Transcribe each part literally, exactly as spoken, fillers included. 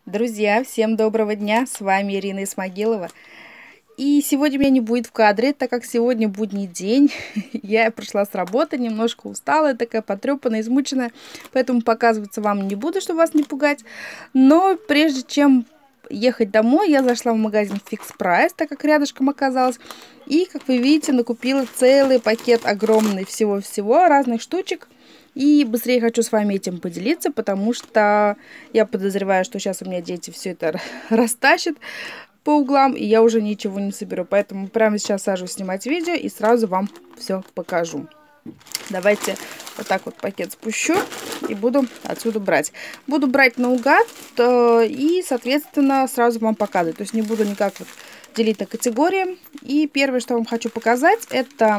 Друзья, всем доброго дня, с вами Ирина Исмагилова. И сегодня меня не будет в кадре, так как сегодня будний день. Я пришла с работы, немножко усталая, такая потрепанная, измученная, поэтому показываться вам не буду, чтобы вас не пугать. Но прежде чем ехать домой, я зашла в магазин Fix Price, так как рядышком оказалось. И, как вы видите, накупила целый пакет огромный всего-всего, разных штучек. И быстрее хочу с вами этим поделиться, потому что я подозреваю, что сейчас у меня дети все это растащат по углам, и я уже ничего не соберу. Поэтому прямо сейчас сажусь снимать видео и сразу вам все покажу. Давайте вот так вот пакет спущу и буду отсюда брать. Буду брать наугад и, соответственно, сразу вам показывать. То есть не буду никак вот делить на категории. И первое, что вам хочу показать, это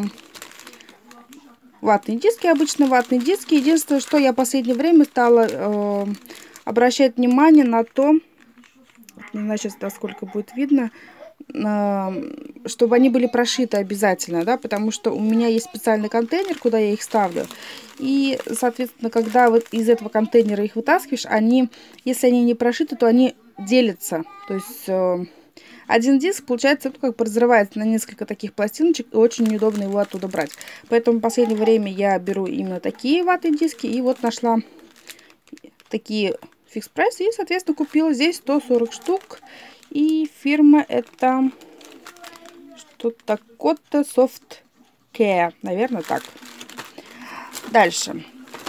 ватные диски, обычно ватные диски. Единственное, что я в последнее время стала э, обращать внимание на то, не знаю сейчас, насколько будет видно, э, чтобы они были прошиты обязательно, да, потому что у меня есть специальный контейнер, куда я их ставлю. И, соответственно, когда вот из этого контейнера их вытаскиваешь, они, если они не прошиты, то они делятся. То есть э, один диск, получается, как бы разрывается на несколько таких пластиночек, и очень неудобно его оттуда брать. Поэтому в последнее время я беру именно такие ватные диски, и вот нашла такие Fix Price, и, соответственно, купила здесь сто сорок штук. И фирма это что-то Kotte Soft Care, наверное, так. Дальше.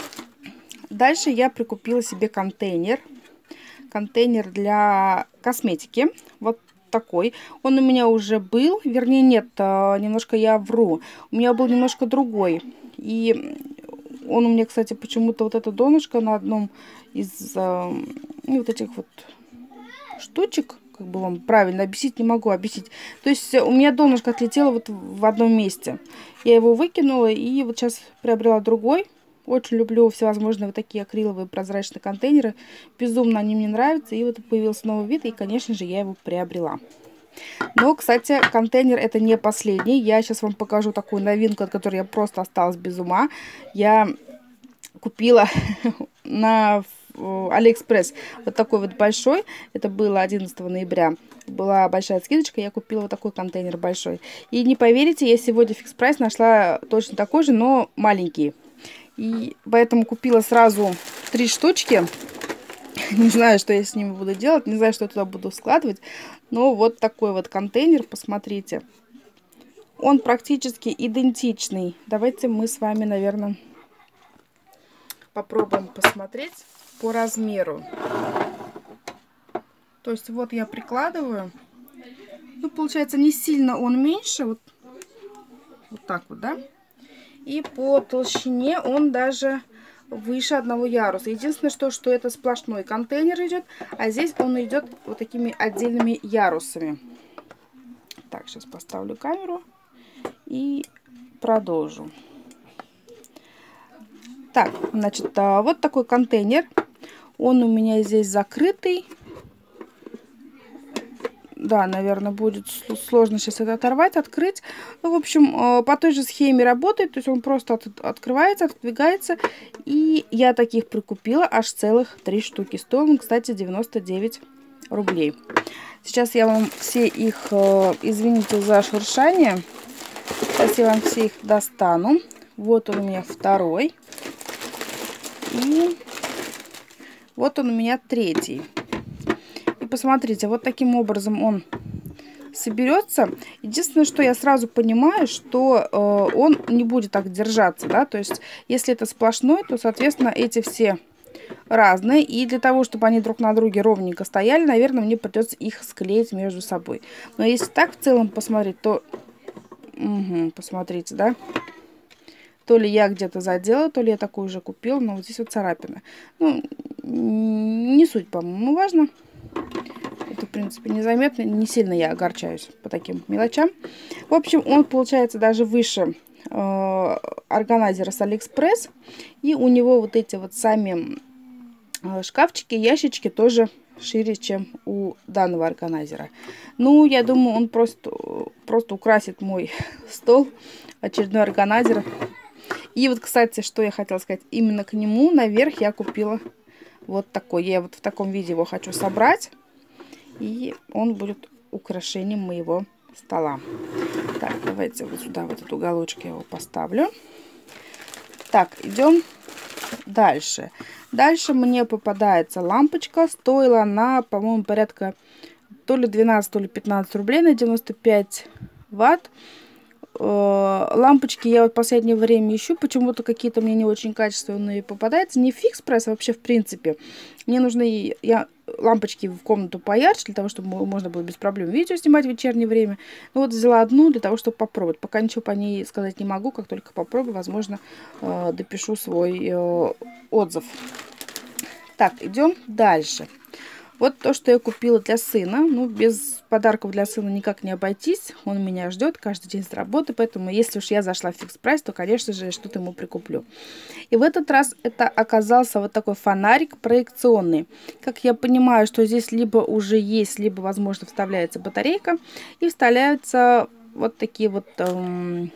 Дальше я прикупила себе контейнер. Контейнер для косметики. Вот такой. Он у меня уже был, вернее нет, немножко я вру. У меня был немножко другой. И он у меня, кстати, почему-то вот это донышко на одном из ну, вот этих вот штучек, как бы вам правильно объяснить, не могу объяснить. То есть у меня донышко отлетело вот в одном месте. Я его выкинула и вот сейчас приобрела другой. Очень люблю всевозможные вот такие акриловые прозрачные контейнеры. Безумно они мне нравятся. И вот появился новый вид, и, конечно же, я его приобрела. Но, кстати, контейнер это не последний. Я сейчас вам покажу такую новинку, от которой я просто осталась без ума. Я купила на Алиэкспресс вот такой вот большой. Это было одиннадцатого ноября. Была большая скидочка, я купила вот такой контейнер большой. И не поверите, я сегодня в Fix Price нашла точно такой же, но маленький. И поэтому купила сразу три штучки. Не знаю, что я с ними буду делать. Не знаю, что я туда буду складывать. Но вот такой вот контейнер, посмотрите. Он практически идентичный. Давайте мы с вами, наверное, попробуем посмотреть по размеру. То есть вот я прикладываю. Ну, получается, не сильно он меньше. Вот, вот так вот, да? И по толщине он даже выше одного яруса. Единственное, что, что это сплошной контейнер идет, а здесь он идет вот такими отдельными ярусами. Так, сейчас поставлю камеру и продолжу. Так, значит, вот такой контейнер. Он у меня здесь закрытый. Да, наверное, будет сложно сейчас это оторвать, открыть. Ну, в общем, по той же схеме работает. То есть он просто от, открывается, отодвигается. И я таких прикупила аж целых три штуки. Стоил он, кстати, девяносто девять рублей. Сейчас я вам все их, извините за шуршание, сейчас я вам все их достану. Вот он у меня второй. И вот он у меня третий. Посмотрите, вот таким образом он соберется. Единственное, что я сразу понимаю, что э, он не будет так держаться, да, то есть если это сплошной, то, соответственно, эти все разные, и для того, чтобы они друг на друге ровненько стояли, наверное, мне придется их склеить между собой. Но если так в целом посмотреть, то, угу, посмотрите, да, то ли я где-то задела, то ли я такую уже купила, но вот здесь вот царапина. Ну, не суть, по-моему, важно. Это, в принципе, незаметно. Не сильно я огорчаюсь по таким мелочам. В общем, он получается даже выше э, органайзера с Алиэкспресс. И у него вот эти вот сами э, шкафчики, ящички тоже шире, чем у данного органайзера. Ну, я думаю, он просто, просто украсит мой стол. Очередной органайзер. И вот, кстати, что я хотела сказать. Именно к нему наверх я купила вот такой. Я вот в таком виде его хочу собрать. И он будет украшением моего стола. Так, давайте вот сюда, вот этот уголочек я его поставлю. Так, идем дальше. Дальше мне попадается лампочка. Стоила она, по-моему, порядка то ли двенадцать, то ли пятнадцать рублей на девяносто пять ватт. Лампочки я вот в последнее время ищу, почему-то какие-то мне не очень качественные попадаются. Не фикс прайс, а вообще в принципе. Мне нужны я, лампочки в комнату поярче, для того, чтобы можно было без проблем видео снимать в вечернее время. Ну вот взяла одну для того, чтобы попробовать. Пока ничего по ней сказать не могу, как только попробую, возможно, допишу свой отзыв. Так, идем дальше. Вот то, что я купила для сына. Ну, без подарков для сына никак не обойтись. Он меня ждет каждый день с работы. Поэтому, если уж я зашла в фикс прайс, то, конечно же, что-то ему прикуплю. И в этот раз это оказался вот такой фонарик проекционный. Как я понимаю, что здесь либо уже есть, либо, возможно, вставляется батарейка. И вставляются вот такие вот... Эм,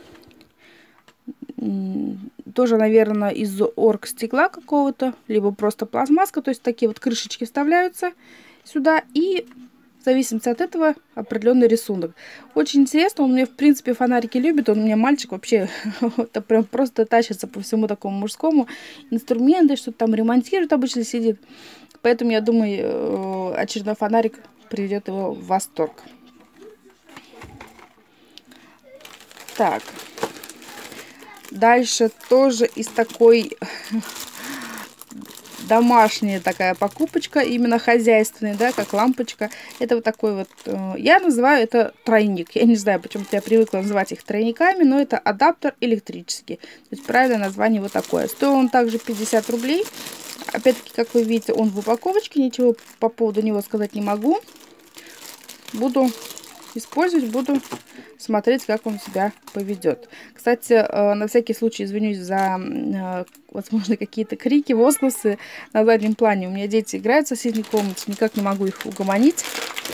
тоже, наверное, из оргстекла какого-то, либо просто пластмасска. То есть такие вот крышечки вставляются сюда. И в зависимости от этого определенный рисунок. Очень интересно. Он мне, в принципе, фонарики любит. Он у меня мальчик вообще это прям просто тащится по всему такому мужскому. Инструменты, что-то там ремонтирует, обычно сидит. Поэтому, я думаю, очередной фонарик приведет его в восторг. Так. Дальше тоже из такой домашняя такая покупочка, именно хозяйственная, да, как лампочка. Это вот такой вот, я называю это тройник. Я не знаю, почему-то я привыкла называть их тройниками, но это адаптер электрический. То есть правильное название вот такое. Стоил он также пятьдесят рублей. Опять-таки, как вы видите, он в упаковочке, ничего по поводу него сказать не могу. Буду использовать, буду смотреть, как он себя поведет. Кстати, на всякий случай извинюсь за, возможно, какие-то крики, возгласы на заднем плане. У меня дети играют в соседней комнате, никак не могу их угомонить.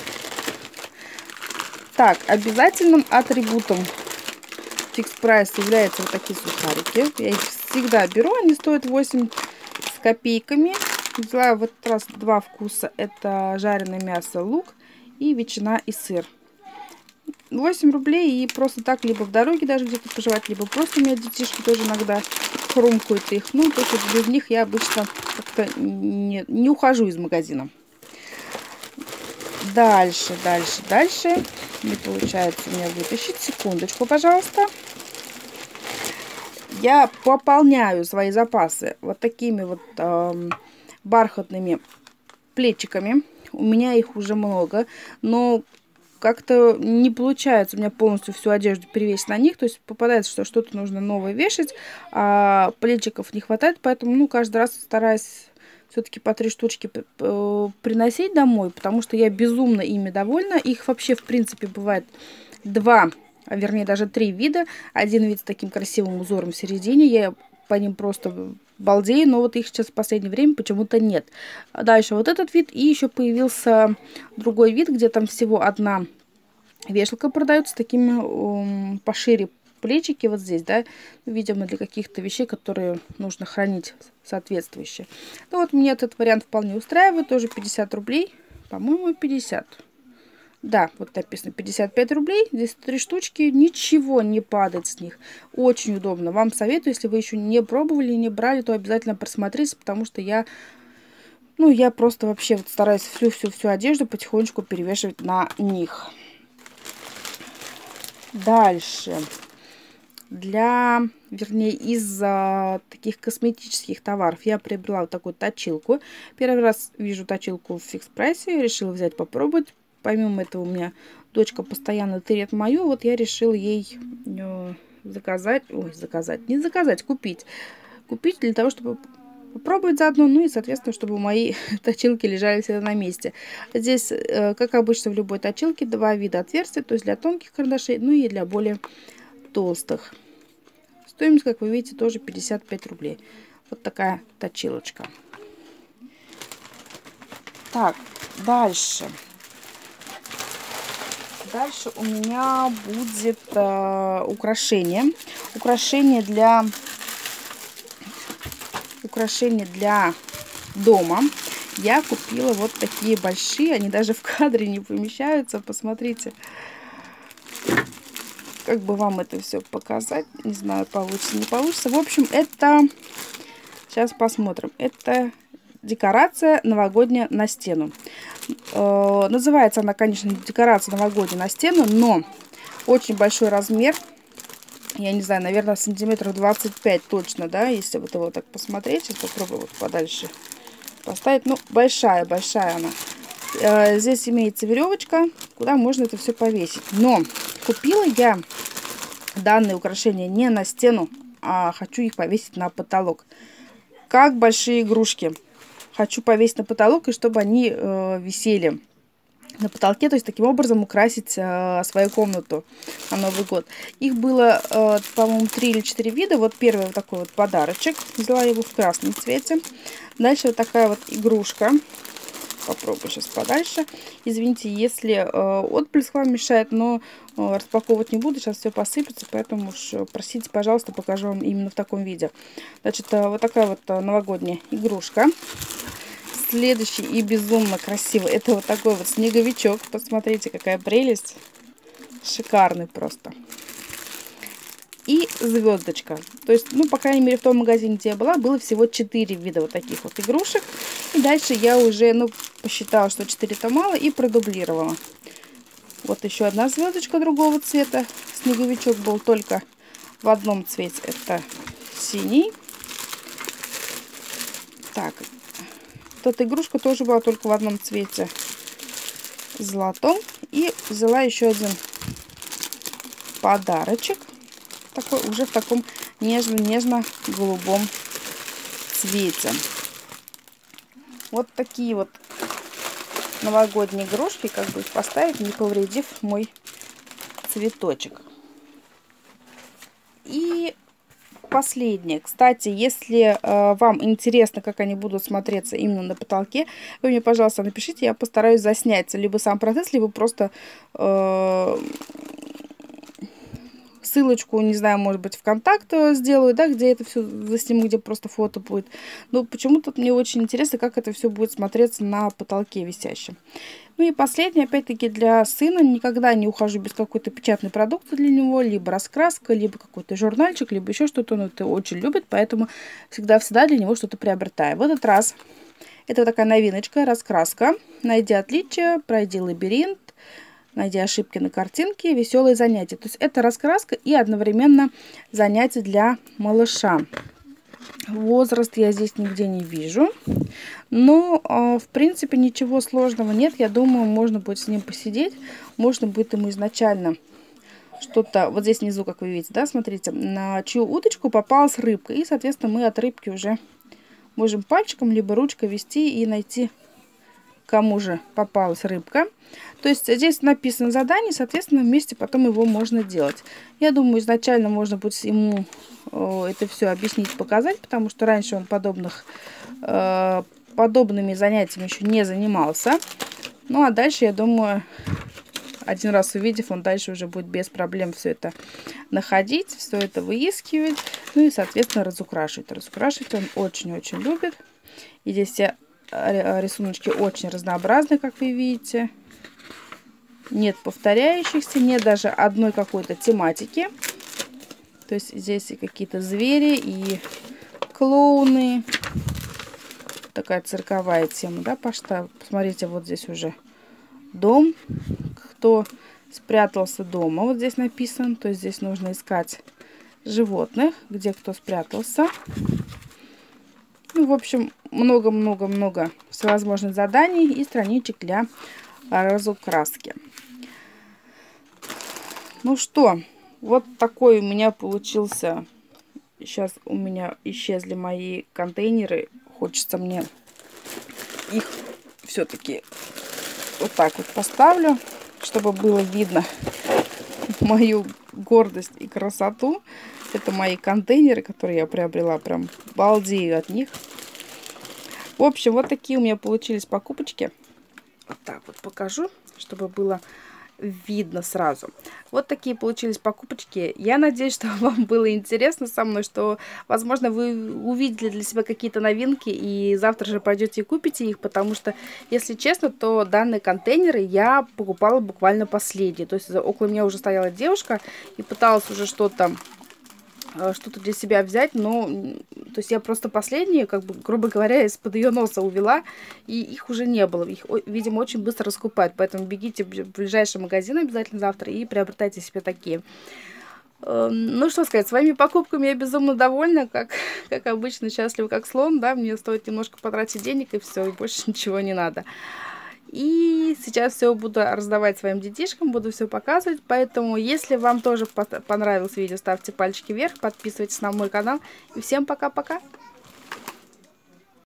Так, обязательным атрибутом фикс прайс являются вот такие сухарики. Я их всегда беру, они стоят восемь с копейками. Взяла в этот раз два вкуса. Это жареное мясо, лук и ветчина и сыр. восемь рублей, и просто так, либо в дороге даже где-то пожевать, либо просто у меня детишки тоже иногда хрумкают их. Ну, то есть без них я обычно как-то не, не ухожу из магазина. Дальше, дальше, дальше. Не получается у меня вытащить. Секундочку, пожалуйста. Я пополняю свои запасы вот такими вот э, бархатными плечиками. У меня их уже много, но как-то не получается у меня полностью всю одежду перевесить на них. То есть попадается, что что-то нужно новое вешать, а плечиков не хватает. Поэтому, ну, каждый раз стараюсь все-таки по три штучки приносить домой, потому что я безумно ими довольна. Их вообще, в принципе, бывает два, а вернее даже три вида. Один вид с таким красивым узором в середине. Я по ним просто балдею, но вот их сейчас в последнее время почему-то нет. Дальше вот этот вид, и еще появился другой вид, где там всего одна вешалка продается, такими um, пошире плечики вот здесь, да, видимо, для каких-то вещей, которые нужно хранить соответствующие. Ну вот мне этот вариант вполне устраивает, тоже пятьдесят рублей, по-моему, пятьдесят. Да, вот написано пятьдесят пять рублей, здесь три штучки, ничего не падает с них. Очень удобно. Вам советую, если вы еще не пробовали, не брали, то обязательно просмотрите, потому что я, ну, я просто вообще вот стараюсь всю-всю-всю одежду потихонечку перевешивать на них. Дальше. Для, вернее, из а, таких косметических товаров я приобрела вот такую точилку. Первый раз вижу точилку в фикс прайсе, решила взять попробовать. Помимо этого у меня дочка постоянно тырит мою, вот я решила ей э, заказать, ой, заказать, не заказать, купить. Купить для того, чтобы попробовать заодно, ну и, соответственно, чтобы мои точилки лежали всегда на месте. Здесь, э, как обычно в любой точилке, два вида отверстий, то есть для тонких карандашей, ну и для более толстых. Стоимость, как вы видите, тоже пятьдесят пять рублей. Вот такая точилочка. Так, дальше. Дальше у меня будет э, украшение. Украшение для, украшение для дома. я купила вот такие большие. Они даже в кадре не помещаются. Посмотрите. Как бы вам это все показать. Не знаю, получится, не получится. В общем, это... Сейчас посмотрим. Это декорация новогодняя на стену. Э, называется она, конечно, декорация новогодняя на стену, но очень большой размер. Я не знаю, наверное, сантиметров двадцать пять точно, да, если вот его так посмотреть. Сейчас попробую вот подальше поставить. Ну, большая, большая она. Э, здесь имеется веревочка, куда можно это все повесить. Но купила я данные украшения не на стену, а хочу их повесить на потолок. Как большие игрушки. Хочу повесить на потолок, и чтобы они э, висели на потолке, то есть таким образом украсить э, свою комнату на Новый год. Их было, э, по-моему, три или четыре вида. Вот первый вот такой вот подарочек. Взяла его в красном цвете. Дальше вот такая вот игрушка. Попробую сейчас подальше. Извините, если э, отблеск вам мешает, но э, распаковывать не буду. Сейчас все посыпется, поэтому уж простите, пожалуйста, покажу вам именно в таком виде. Значит, э, вот такая вот э, новогодняя игрушка. Следующий и безумно красивый. Это вот такой вот снеговичок. Посмотрите, какая прелесть. Шикарный просто. И звездочка. То есть, ну, по крайней мере, в том магазине, где я была, было всего четыре вида вот таких вот игрушек. И дальше я уже, ну, посчитала, что четыре-то мало, и продублировала. Вот еще одна звездочка другого цвета. Снеговичок был только в одном цвете. Это синий. Так. Вот эта игрушка тоже была только в одном цвете. Золотом. И взяла еще один подарочек. Такой, уже в таком нежно-нежно-голубом цвете. Вот такие вот новогодние игрушки. Как бы их поставить, не повредив мой цветочек. И последнее. Кстати, если э, вам интересно, как они будут смотреться именно на потолке, вы мне, пожалуйста, напишите, я постараюсь заснять либо сам процесс, либо просто э, ссылочку, не знаю, может быть, ВКонтакт сделаю, да, где это все засниму, где просто фото будет. Но почему-то мне очень интересно, как это все будет смотреться на потолке висящем. Ну и последнее, опять-таки, для сына. Никогда не ухожу без какой-то печатной продукции для него. Либо раскраска, либо какой-то журнальчик, либо еще что-то. Он это очень любит, поэтому всегда-всегда для него что-то приобретаю. В этот раз это вот такая новиночка, раскраска. Найди отличия, пройди лабиринт, найди ошибки на картинке, веселые занятия. То есть это раскраска и одновременно занятия для малыша. Возраст я здесь нигде не вижу. Но, э, в принципе, ничего сложного нет. Я думаю, можно будет с ним посидеть. Можно будет ему изначально что-то... Вот здесь внизу, как вы видите, да, смотрите, на чью удочку попалась рыбка. И, соответственно, мы от рыбки уже можем пальчиком либо ручкой вести и найти, кому же попалась рыбка. То есть здесь написано задание, соответственно, вместе потом его можно делать. Я думаю, изначально можно будет ему э, это все объяснить, показать, потому что раньше он подобных, э, подобными занятиями еще не занимался. Ну, а дальше, я думаю, один раз увидев, он дальше уже будет без проблем все это находить, все это выискивать, ну и, соответственно, разукрашивать. Разукрашивать он очень-очень любит. И здесь все рисуночки очень разнообразные, как вы видите. Нет повторяющихся, нет даже одной какой-то тематики. То есть здесь и какие-то звери, и клоуны. Такая цирковая тема, да, пошла. Посмотрите, вот здесь уже дом. Кто спрятался дома, вот здесь написано. То есть здесь нужно искать животных, где кто спрятался. Ну, в общем, много-много-много всевозможных заданий и страничек для разукраски. Ну что, вот такой у меня получился. Сейчас у меня исчезли мои контейнеры. Хочется мне их все-таки вот так вот поставлю, чтобы было видно мою гордость и красоту. Это мои контейнеры, которые я приобрела. Прям балдею от них. В общем, вот такие у меня получились покупочки. Вот так вот покажу, чтобы было видно сразу. Вот такие получились покупочки. Я надеюсь, что вам было интересно со мной, что, возможно, вы увидели для себя какие-то новинки и завтра же пойдете и купите их, потому что, если честно, то данные контейнеры я покупала буквально последние. То есть около меня уже стояла девушка и пыталась уже что-то что-то для себя взять, но то есть я просто последние, как бы, грубо говоря, из-под ее носа увела, и их уже не было. Их, видимо, очень быстро раскупают, поэтому бегите в ближайший магазин обязательно завтра и приобретайте себе такие. Ну, что сказать, своими покупками я безумно довольна, как, как обычно, счастлива как слон, да, мне стоит немножко потратить денег, и все, и больше ничего не надо. И сейчас все буду раздавать своим детишкам, буду все показывать. Поэтому, если вам тоже понравилось видео, ставьте пальчики вверх, подписывайтесь на мой канал. И всем пока-пока!